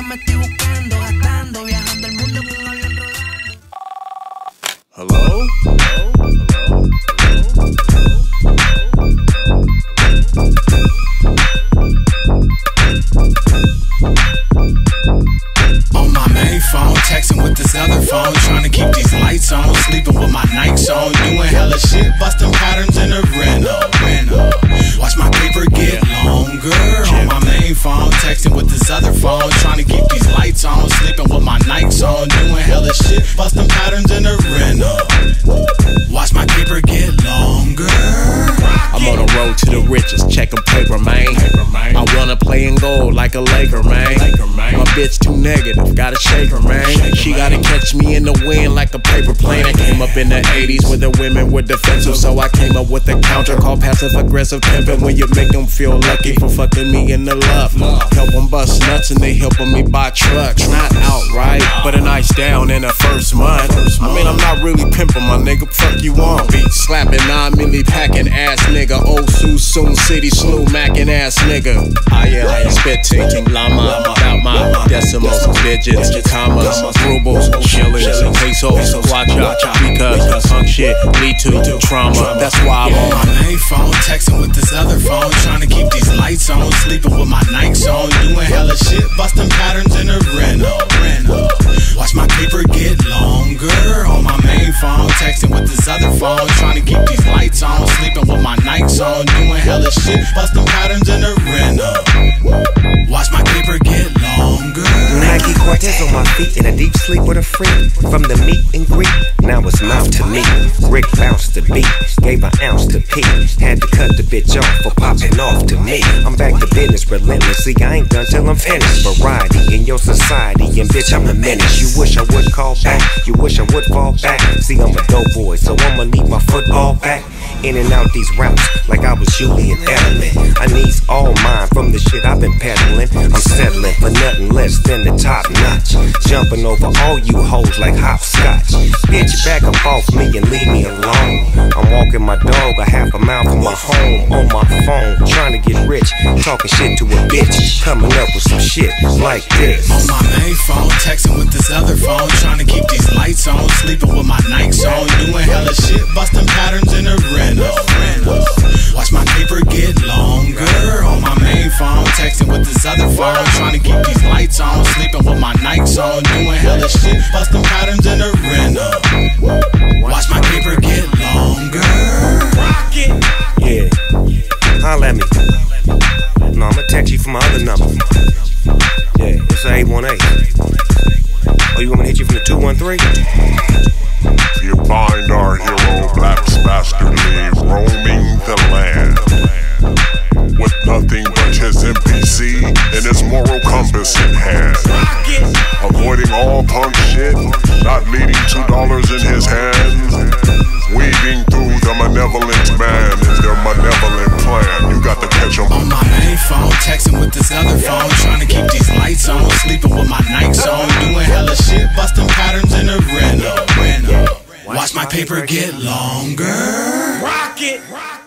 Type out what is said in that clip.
me estoy buscando, gastando, viajando el mundo con un avión rodando. Hello? On my main phone, texting with this other phone, trying to keep these lights on, sleeping with my Nikes on, doing hella shit, busting patterns in a rental. Watch my paper get longer. On my main phone, texting with this other phone, trying to keep these lights on, sleeping with my Nikes on, doing hella shit, busting patterns in a rental. Watch my paper get longer. I'm on the road to the riches, checking paper, man. I wanna play in gold like a Laker, man. My bitch too negative, gotta shake her, man. She gotta catch me in the wind like a paper plane. I came up in the 80s where the women were defensive, so I came up with a counter called passive aggressive pimping. When you make them feel lucky for fucking me in the love, help them bust nuts and they helping me buy trucks. Not outright, but a nice down in the first month. I mean, I'm not really pimping, my nigga. Fuck you on. Beat slapping, 9 milli packing ass nigga. Old Sioux, Soon City, slew macking ass nigga. I am spitting llama about my decimals, digits, commas, rubles, shillings, pesos, guacha, because punk shit lead to trauma. That's why I'm on my main phone, texting with this other phone, trying to keep these lights on, sleeping with my Nikes on, doing hella shit, busting patterns in a rental. Watch my paper get longer. On my main phone, texting with this other phone, trying to keep these lights on, sleeping with my Nikes on, doing hella shit, busting patterns in a rental. Watch my paper get longer. Nike Cortez on my feet in a deep sleep with a freak. From the meet and greet, now it's mouth to me. Rick bounced the beat, gave an ounce to Pete. Had to cut the bitch off for popping off to me. I'm back to business relentlessly, I ain't done till I'm finished. Variety in your society, and bitch I'm a menace. You wish I would call back, you wish I would fall back. See I'm a dope boy, so I'ma need my football back. In and out these routes like I was Julian Edelman. I needs all mine from the shit I've been peddling. I'm settling for nothing less than the top notch. Jumping over all you hoes like hopscotch. Bitch, back up off me and leave me alone. I'm walking my dog a half a mile from my home. On my phone, trying to get rich, talking shit to a bitch, coming up with some shit like this. On my main phone, texting with this other phone, trying to keep these lights on, sleeping with my Nikes on, doing hella shit, busting patterns in a rental. Watch my paper get longer. On my main phone, texting with this other phone, trying to keep these lights on, sleeping with my Nikes on, doing hella shit, busting patterns in a rental. Watch my paper get longer. Yeah, holla at me. No, I'ma text you from my other number. Yeah, it's a 818. Oh, you want me to hit you from the 213? You find our hero, Black Bastardly, roaming the land with nothing but his MPC and his moral compass in hand. Avoiding all punk shit, not leaving $2 in his hands. Weaving through the malevolent man in their malevolent plan. You got to catch him. On my main phone, texting with this other phone, trying to keep these lights on, sleeping with my Nikes on, doing hella shit, busting patterns in a rental. Watch my paper get longer. Rock it.